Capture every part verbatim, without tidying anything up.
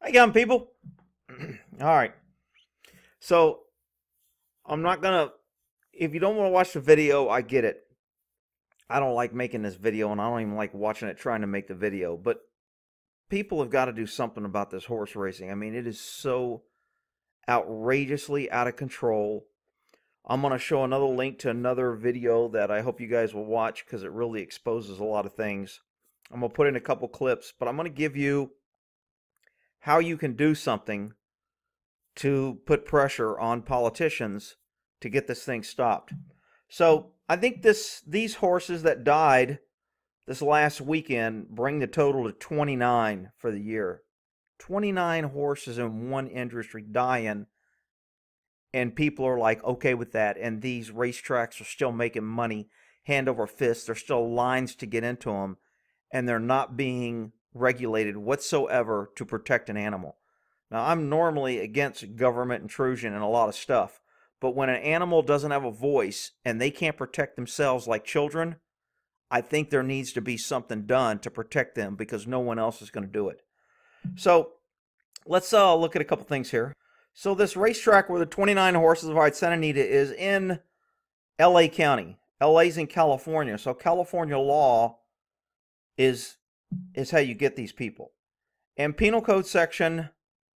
How you going, people? All right. So I'm not gonna. If you don't want to watch the video, I get it. I don't like making this video, and I don't even like watching it trying to make the video. But people have got to do something about this horse racing. I mean, it is so outrageously out of control. I'm going to show another link to another video that I hope you guys will watch because it really exposes a lot of things. I'm going to put in a couple clips, but I'm going to give you how you can do something to put pressure on politicians to get this thing stopped. So I think this these horses that died this last weekend bring the total to twenty-nine for the year. twenty-nine horses in one industry dying, and people are like okay with that, and these racetracks are still making money hand over fist. There's still lines to get into them, and they're not being regulated whatsoever to protect an animal. Now, I'm normally against government intrusion in a lot of stuff, but when an animal doesn't have a voice and they can't protect themselves like children, I think there needs to be something done to protect them because no one else is going to do it. So let's uh, look at a couple things here. So this racetrack where the twenty-nine horses ride Santa Anita is in L A County. L A's in California, so California law is is how you get these people. And Penal Code section,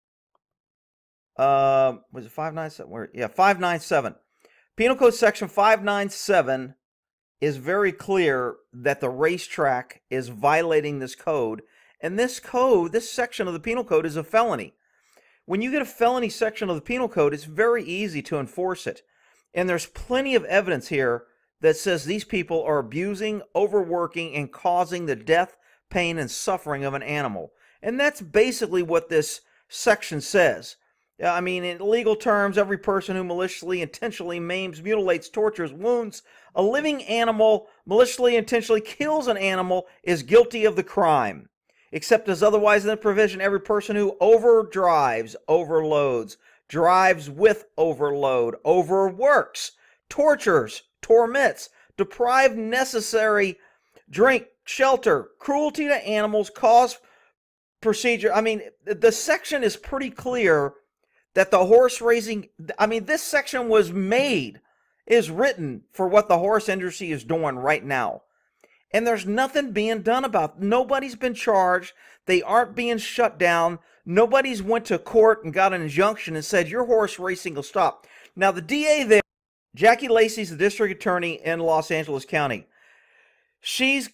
uh, was it five ninety-seven? Where? Yeah, five ninety-seven. Penal Code section five ninety-seven is very clear that the racetrack is violating this code. And this code, this section of the Penal Code is a felony. When you get a felony section of the Penal Code, it's very easy to enforce it. And there's plenty of evidence here that says these people are abusing, overworking, and causing the death, pain, and suffering of an animal. And that's basically what this section says. I mean, in legal terms, every person who maliciously, intentionally maims, mutilates, tortures, wounds a living animal, maliciously, intentionally kills an animal, is guilty of the crime. Except as otherwise in the provision, every person who overdrives, overloads, drives with overload, overworks, tortures, torments, deprive necessary drink, shelter, cruelty to animals, cause procedure. I mean, the section is pretty clear that the horse racing, I mean, this section was made, is written for what the horse industry is doing right now. And there's nothing being done about it. Nobody's been charged. They aren't being shut down. Nobody's went to court and got an injunction and said, your horse racing will stop. Now, the D A there, Jackie Lacey's the district attorney in Los Angeles County. She's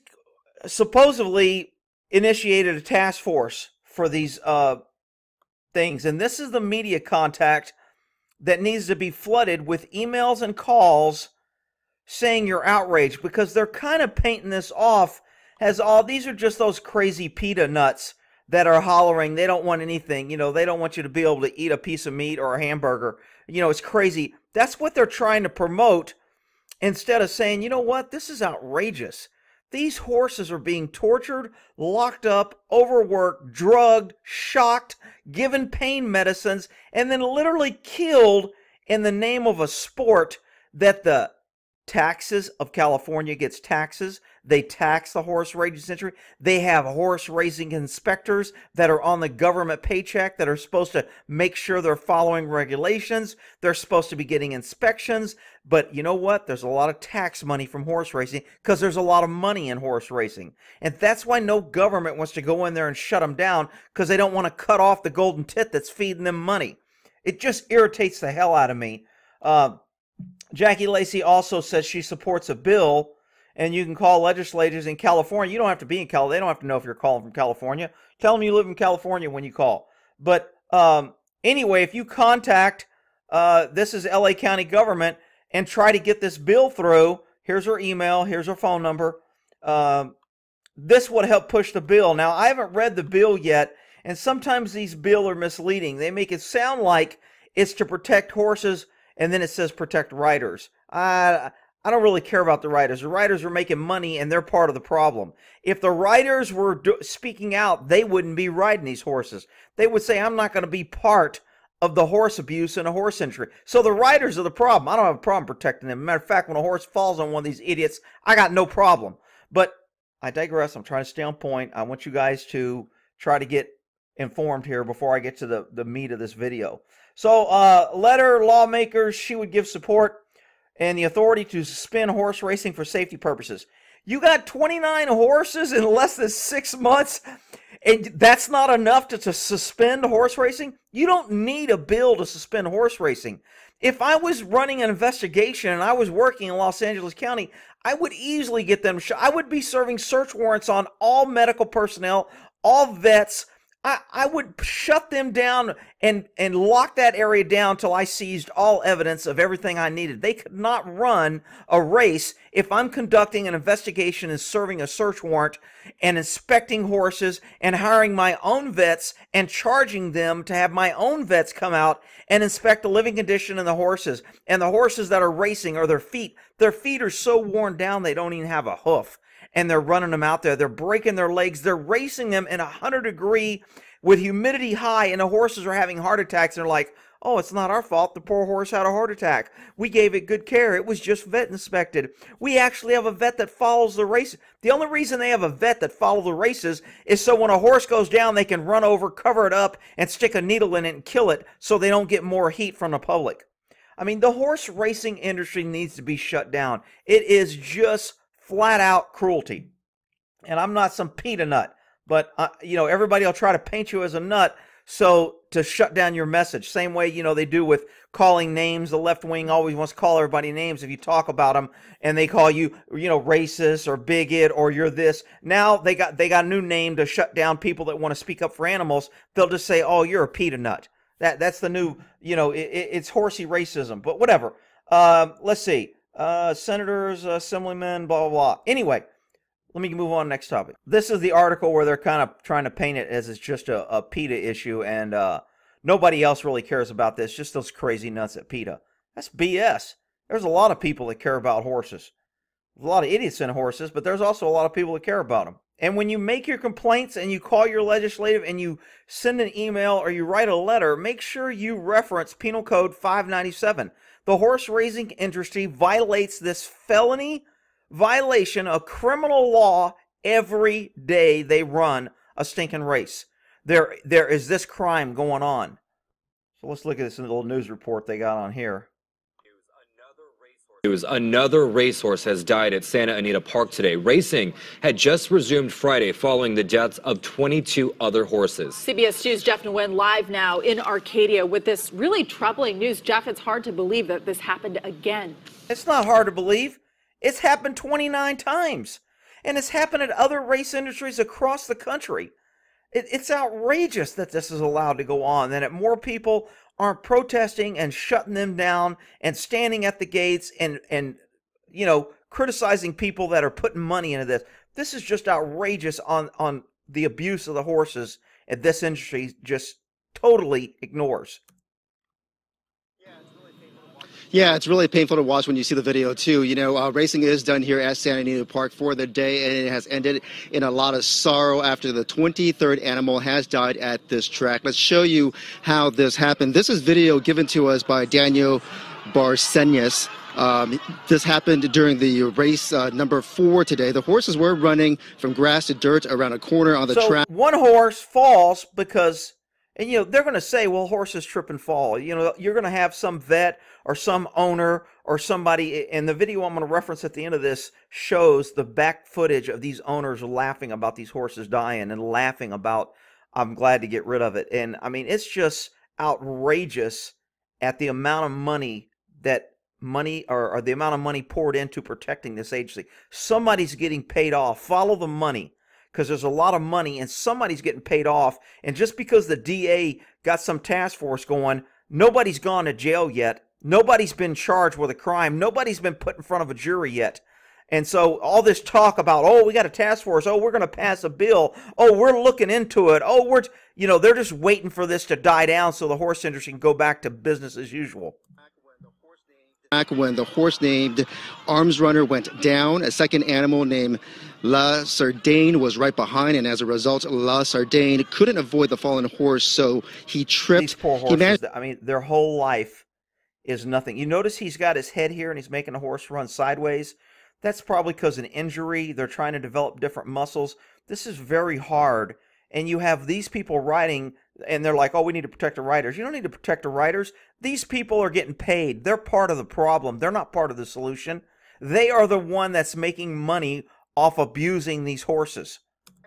supposedly initiated a task force for these uh, things. And this is the media contact that needs to be flooded with emails and calls saying you're outraged, because they're kind of painting this off as all these are just those crazy PETA nuts that are hollering they don't want anything. You know, they don't want you to be able to eat a piece of meat or a hamburger. You know, it's crazy. That's what they're trying to promote instead of saying, you know what, this is outrageous. These horses are being tortured, locked up, overworked, drugged, shocked, given pain medicines, and then literally killed in the name of a sport that the taxes of California gets taxes. They tax the horse racing industry. They have horse racing inspectors that are on the government paycheck that are supposed to make sure they're following regulations. They're supposed to be getting inspections. But you know what? There's a lot of tax money from horse racing because there's a lot of money in horse racing. And that's why no government wants to go in there and shut them down, because they don't want to cut off the golden tit that's feeding them money. It just irritates the hell out of me. Uh, Jackie Lacey also says she supports a bill, and you can call legislators in California. You don't have to be in California. They don't have to know if you're calling from California. Tell them you live in California when you call. But um, anyway, if you contact, uh, this is L A County government, and try to get this bill through, here's her email, here's her phone number. Um, this would help push the bill. Now, I haven't read the bill yet, and sometimes these bills are misleading. They make it sound like it's to protect horses, and then it says protect riders. I, I don't really care about the riders. The riders are making money, and they're part of the problem. If the riders were do speaking out, they wouldn't be riding these horses. They would say, I'm not going to be part of the horse abuse in a horse industry. So the riders are the problem. I don't have a problem protecting them. Matter of fact, when a horse falls on one of these idiots, I got no problem. But I digress. I'm trying to stay on point. I want you guys to try to get informed here before I get to the, the meat of this video. So, uh, letter lawmakers, she would give support and the authority to suspend horse racing for safety purposes. You got twenty-nine horses in less than six months, and that's not enough to, to suspend horse racing? You don't need a bill to suspend horse racing. If I was running an investigation and I was working in Los Angeles County, I would easily get them shot. I would be serving search warrants on all medical personnel, all vets. I, I would shut them down and, and lock that area down till I seized all evidence of everything I needed. They could not run a race if I'm conducting an investigation and serving a search warrant and inspecting horses and hiring my own vets and charging them to have my own vets come out and inspect the living condition of the horses. And the horses that are racing are their feet. Their feet are so worn down they don't even have a hoof. And they're running them out there. They're breaking their legs. They're racing them in a hundred degree with humidity high, and the horses are having heart attacks. And they're like, oh, it's not our fault. The poor horse had a heart attack. We gave it good care. It was just vet inspected. We actually have a vet that follows the race. The only reason they have a vet that follows the races is so when a horse goes down, they can run over, cover it up, and stick a needle in it and kill it so they don't get more heat from the public. I mean, the horse racing industry needs to be shut down. It is just flat out cruelty. And I'm not some PETA nut, but uh, you know, everybody will try to paint you as a nut so to shut down your message. Same way, you know, they do with calling names. The left wing always wants to call everybody names if you talk about them, and they call you, you know, racist or bigot or you're this. Now they got they got a new name to shut down people that want to speak up for animals. They'll just say, "Oh, you're a PETA nut." That that's the new, you know, it, it's horsey racism. But whatever. Uh, let's see. Uh, senators, uh, assemblymen, blah, blah, blah. Anyway, let me move on to the next topic. This is the article where they're kind of trying to paint it as it's just a, a PETA issue, and uh, nobody else really cares about this, just those crazy nuts at PETA. That's B S. There's a lot of people that care about horses. There's a lot of idiots in horses, but there's also a lot of people that care about them. And when you make your complaints and you call your legislative and you send an email or you write a letter, make sure you reference Penal Code five ninety-seven. The horse racing industry violates this felony violation of criminal law every day they run a stinking race. There, there is this crime going on. So let's look at this little news report they got on here. News, another racehorse has died at Santa Anita Park today. Racing had just resumed Friday following the deaths of twenty-two other horses. C B S News' Jeff Nguyen live now in Arcadia with this really troubling news. Jeff, it's hard to believe that this happened again. It's not hard to believe. It's happened twenty-nine times. And it's happened at other race industries across the country. It, it's outrageous that this is allowed to go on, and that more people aren't protesting and shutting them down and standing at the gates and, and you know, criticizing people that are putting money into this. This is just outrageous on, on the abuse of the horses, and this industry just totally ignores. Yeah, it's really painful to watch when you see the video, too. You know, uh, racing is done here at Santa Anita Park for the day, and it has ended in a lot of sorrow after the twenty-third animal has died at this track. Let's show you how this happened. This is video given to us by Daniel Barcenas. Um, this happened during the race uh, number four today. The horses were running from grass to dirt around a corner on the so track. One horse falls because, and you know, they're going to say, well, horses trip and fall. You know, you're going to have some vet or some owner or somebody, and the video I'm going to reference at the end of this shows the back footage of these owners laughing about these horses dying and laughing about, I'm glad to get rid of it. And I mean, it's just outrageous at the amount of money that money or, or the amount of money poured into protecting this agency. Somebody's getting paid off. Follow the money, because there's a lot of money and somebody's getting paid off. And just because the D A got some task force going, nobody's gone to jail yet. Nobody's been charged with a crime. Nobody's been put in front of a jury yet. And so all this talk about, oh, we got a task force. Oh, we're going to pass a bill. Oh, we're looking into it. Oh, we're, you know, they're just waiting for this to die down so the horse industry can go back to business as usual. Back when the horse named Arms Runner went down, a second animal named La Sardane was right behind, and as a result, La Sardane couldn't avoid the fallen horse, so he tripped. These poor horses, I mean, their whole life is nothing. You notice he's got his head here and he's making the horse run sideways. That's probably because of an injury. They're trying to develop different muscles. This is very hard. and you have these people riding, and they're like, oh, we need to protect the riders. You don't need to protect the riders. These people are getting paid. They're part of the problem. They're not part of the solution. They are the one that's making money off abusing these horses.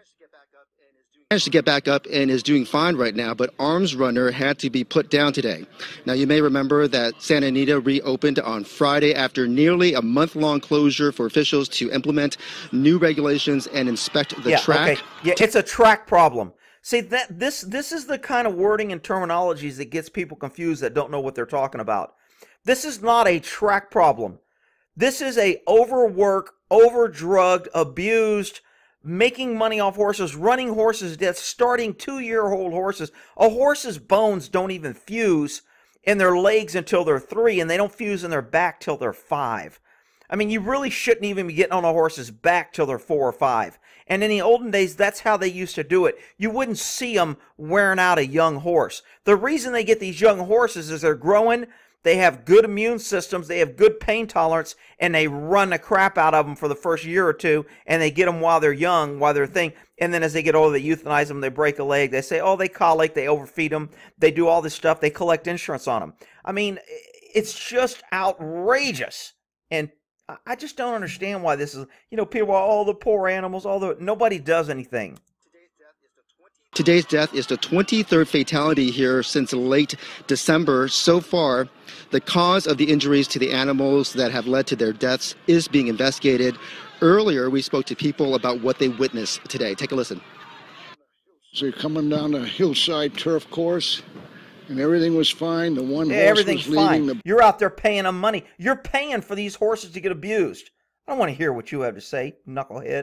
Managed to get back up and is doing fine right now, but Arms Runner had to be put down today. Now, you may remember that Santa Anita reopened on Friday after nearly a month-long closure for officials to implement new regulations and inspect the yeah, track. Okay. Yeah, it's a track problem. See, that this this is the kind of wording and terminologies that gets people confused that don't know what they're talking about. This is not a track problem. This is a overworked, overdrugged, abused, making money off horses, running horses to death, starting two-year-old horses. A horse's bones don't even fuse in their legs until they're three, and they don't fuse in their back till they're five. I mean, you really shouldn't even be getting on a horse's back till they're four or five. And in the olden days, that's how they used to do it. You wouldn't see them wearing out a young horse. The reason they get these young horses is they're growing, they have good immune systems, they have good pain tolerance, and they run the crap out of them for the first year or two, and they get them while they're young, while they're thing, and then as they get older, they euthanize them, they break a leg, they say, oh, they colic, they overfeed them, they do all this stuff, they collect insurance on them. I mean, it's just outrageous, and I just don't understand why this is, you know, people are, all the poor animals, all the, nobody does anything. Today's death is the twenty-third fatality here since late December. So far, the cause of the injuries to the animals that have led to their deaths is being investigated. Earlier, we spoke to people about what they witnessed today. Take a listen. So you're coming down the hillside turf course, and everything was fine. The one Yeah, horse everything's was leading fine. the... You're out there paying them money. You're paying for these horses to get abused. I don't want to hear what you have to say, knucklehead.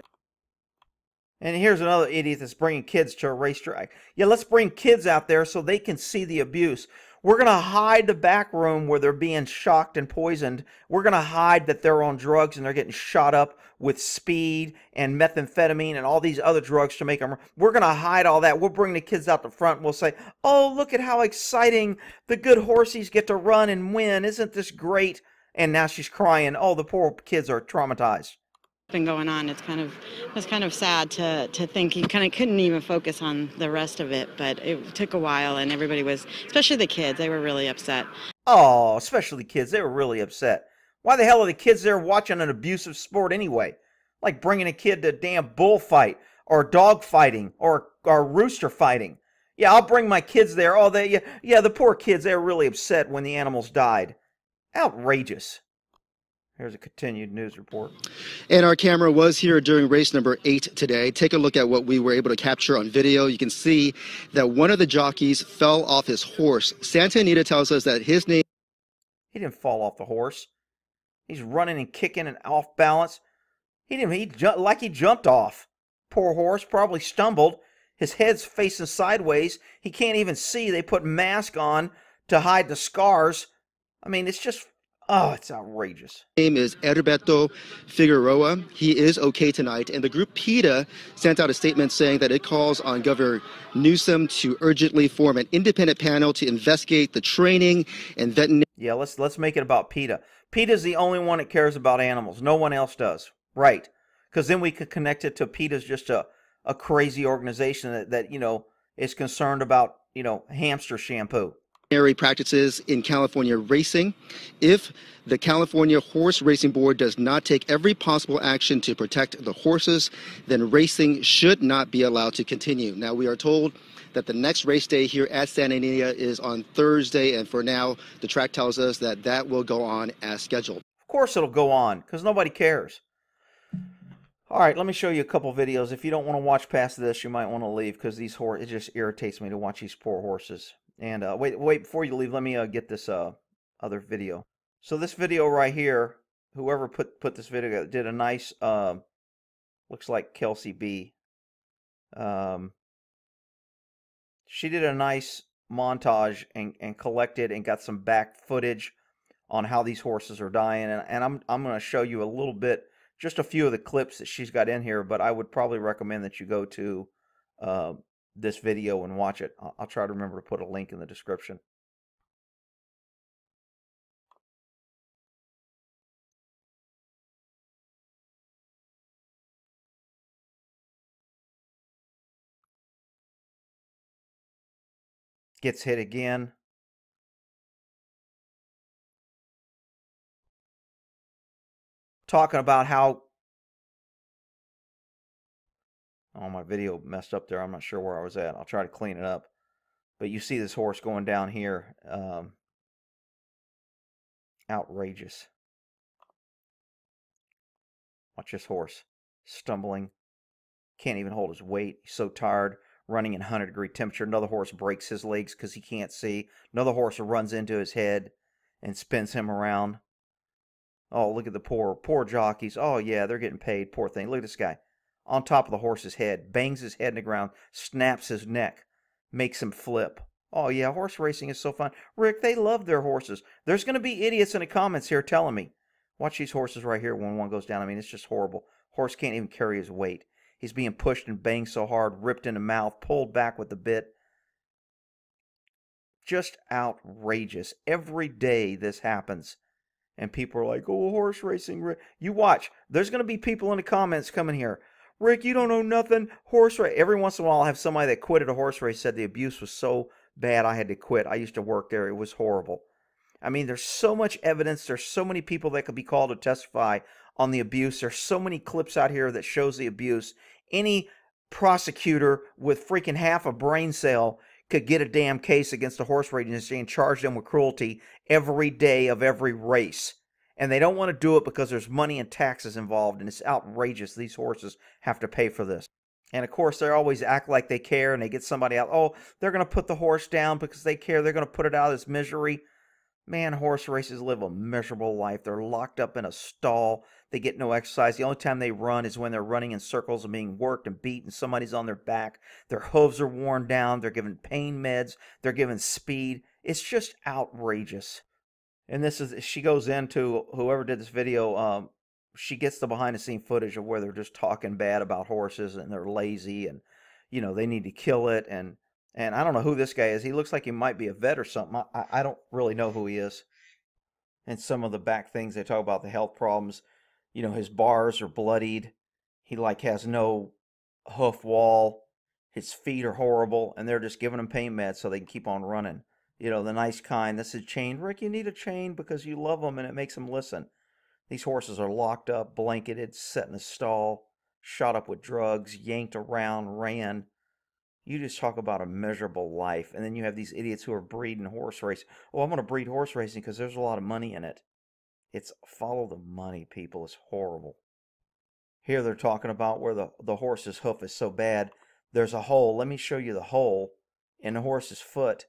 And here's another idiot that's bringing kids to a racetrack. Yeah, let's bring kids out there so they can see the abuse. We're going to hide the back room where they're being shocked and poisoned. We're going to hide that they're on drugs and they're getting shot up with speed and methamphetamine and all these other drugs to make them. We're going to hide all that. We'll bring the kids out the front and we'll say, oh, look at how exciting the good horsies get to run and win. Isn't this great? And now she's crying. Oh, the poor kids are traumatized. Been going on. It's kind of it's kind of sad to to think you kind of couldn't even focus on the rest of it, but it took a while, and everybody was, especially the kids, they were really upset. Oh, especially the kids, they were really upset. Why the hell are the kids there watching an abusive sport anyway? Like bringing a kid to a damn bullfight or dog fighting or or rooster fighting. Yeah, I'll bring my kids there. Oh, they yeah, yeah the poor kids, they were really upset when the animals died. Outrageous. Here's a continued news report. And our camera was here during race number eight today. Take a look at what we were able to capture on video. You can see that one of the jockeys fell off his horse. Santa Anita tells us that his name... He didn't fall off the horse. He's running and kicking and off balance. He didn't, he ju- like he jumped off. Poor horse, probably stumbled. His head's facing sideways. He can't even see. They put mask on to hide the scars. I mean, it's just... Oh, it's outrageous. His name is Herberto Figueroa. He is okay tonight. And the group PETA sent out a statement saying that it calls on Governor Newsom to urgently form an independent panel to investigate the training and veterinary. Yeah, let's let's make it about PETA. PETA is the only one that cares about animals. No one else does. Right. Because then we could connect it to PETA's just a, a crazy organization that, that, you know, is concerned about, you know, hamster shampoo. Practices in California racing. If the California Horse Racing Board does not take every possible action to protect the horses, then racing should not be allowed to continue. Now, we are told that the next race day here at Santa Anita is on Thursday, and for now, the track tells us that that will go on as scheduled. Of course it'll go on, because nobody cares. All right, let me show you a couple videos. If you don't want to watch past this, you might want to leave, because these horse it just irritates me to watch these poor horses. And uh, wait, wait, before you leave, let me uh, get this uh, other video. So this video right here, whoever put, put this video together did a nice, uh, looks like Kelsey B. Um, she did a nice montage and, and collected and got some back footage on how these horses are dying. And, and I'm, I'm going to show you a little bit, just a few of the clips that she's got in here, but I would probably recommend that you go to... Uh, this video and watch it. I'll try to remember to put a link in the description. Gets hit again. Talking about how... Oh, my video messed up there. I'm not sure where I was at. I'll try to clean it up. But you see this horse going down here. Um, outrageous. Watch this horse. Stumbling. Can't even hold his weight. He's so tired. Running in one hundred degree temperature. Another horse breaks his legs because he can't see. Another horse runs into his head and spins him around. Oh, look at the poor, poor jockeys. Oh, yeah, they're getting paid. Poor thing. Look at this guy. On top of the horse's head. Bangs his head in the ground. Snaps his neck. Makes him flip. Oh, yeah, horse racing is so fun. Rick, they love their horses. There's going to be idiots in the comments here telling me. Watch these horses right here when one goes down. I mean, it's just horrible. Horse can't even carry his weight. He's being pushed and banged so hard, ripped in the mouth, pulled back with the bit. Just outrageous. Every day this happens. And people are like, oh, horse racing. Rick. You watch. There's going to be people in the comments coming here. Rick, you don't know nothing. Horse race. Every once in a while I'll have somebody that quit at a horse race said the abuse was so bad I had to quit. I used to work there. It was horrible. I mean, there's so much evidence. There's so many people that could be called to testify on the abuse. There's so many clips out here that shows the abuse. Any prosecutor with freaking half a brain cell could get a damn case against a horse racing industry and charge them with cruelty every day of every race. And they don't want to do it because there's money and taxes involved, and it's outrageous. These horses have to pay for this. And, of course, they always act like they care, and they get somebody out. Oh, they're going to put the horse down because they care. They're going to put it out of this misery. Man, horse races live a miserable life. They're locked up in a stall. They get no exercise. The only time they run is when they're running in circles and being worked and beaten. Somebody's on their back. Their hooves are worn down. They're given pain meds. They're given speed. It's just outrageous. And this is, she goes into, whoever did this video, um, she gets the behind-the-scene footage of where they're just talking bad about horses and they're lazy and, you know, they need to kill it. And, and I don't know who this guy is. He looks like he might be a vet or something. I, I don't really know who he is. And some of the back things, they talk about the health problems. You know, his bars are bloodied. He, like, has no hoof wall. His feet are horrible. And they're just giving him pain meds so they can keep on running. You know, the nice kind. This is chain. Rick, you need a chain because you love them and it makes them listen. These horses are locked up, blanketed, set in a stall, shot up with drugs, yanked around, ran. You just talk about a miserable life. And then you have these idiots who are breeding horse racing. Oh, I'm going to breed horse racing because there's a lot of money in it. It's follow the money, people. It's horrible. Here they're talking about where the, the horse's hoof is so bad. There's a hole. Let me show you the hole in the horse's foot.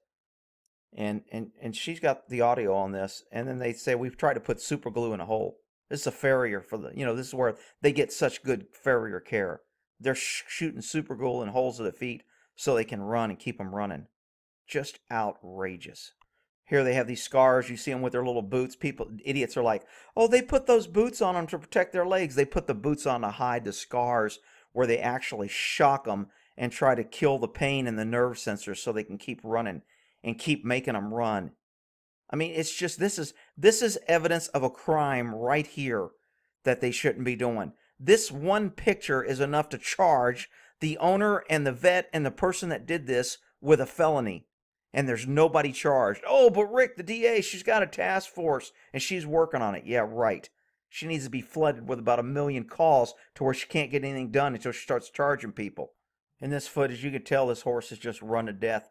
And, and, and she's got the audio on this. And then they say, we've tried to put super glue in a hole. This is a farrier for the, you know, this is where they get such good farrier care. They're sh shooting super glue in holes of the feet so they can run and keep them running. Just outrageous. Here they have these scars. You see them with their little boots. People, idiots are like, oh, they put those boots on them to protect their legs. They put the boots on to hide the scars where they actually shock them and try to kill the pain and the nerve sensors so they can keep running and keep making them run. I mean, it's just, this is, this is evidence of a crime right here that they shouldn't be doing. This one picture is enough to charge the owner and the vet and the person that did this with a felony. And there's nobody charged. Oh, but Rick, the D A, she's got a task force and she's working on it. Yeah, right. She needs to be flooded with about a million calls to where she can't get anything done until she starts charging people. In this footage, you can tell this horse is just run to death.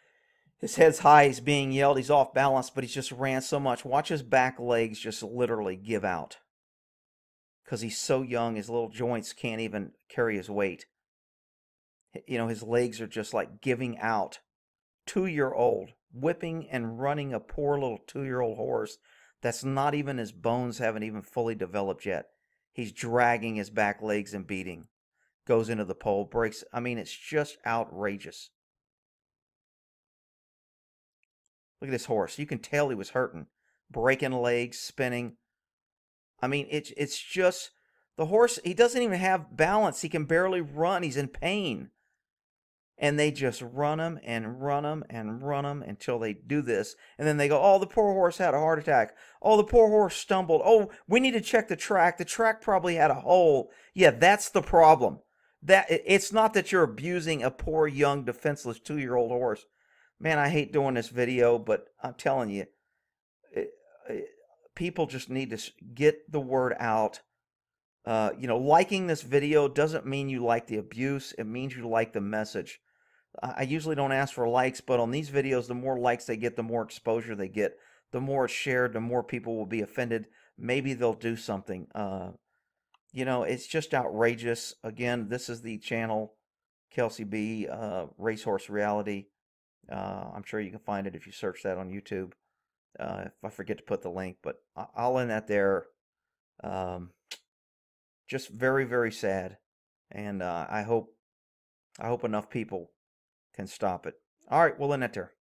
His head's high, he's being yelled, he's off balance, but he's just ran so much. Watch his back legs just literally give out. Because he's so young, his little joints can't even carry his weight. You know, his legs are just like giving out. Two-year-old, whipping and running a poor little two-year-old horse that's not even, his bones haven't even fully developed yet. He's dragging his back legs and beating. Goes into the pole, breaks. I mean, it's just outrageous. Look at this horse. You can tell he was hurting. Breaking legs, spinning. I mean, it's, it's just, the horse, he doesn't even have balance. He can barely run. He's in pain. And they just run him and run him and run him until they do this. And then they go, oh, the poor horse had a heart attack. Oh, the poor horse stumbled. Oh, we need to check the track. The track probably had a hole. Yeah, that's the problem. That it's not that you're abusing a poor, young, defenseless two-year-old horse. man, I hate doing this video, but I'm telling you, it, it, people just need to get the word out. Uh, you know, liking this video doesn't mean you like the abuse. It means you like the message. I usually don't ask for likes, but on these videos, the more likes they get, the more exposure they get. The more it's shared, the more people will be offended. Maybe they'll do something. Uh, you know, it's just outrageous. Again, this is the channel, Kelsey B, uh, Racehorse Reality. Uh, I'm sure you can find it if you search that on YouTube. Uh, if I forget to put the link, but I'll end that there. Um, just very, very sad, and uh, I hope, I hope enough people can stop it. All right, we'll end that there.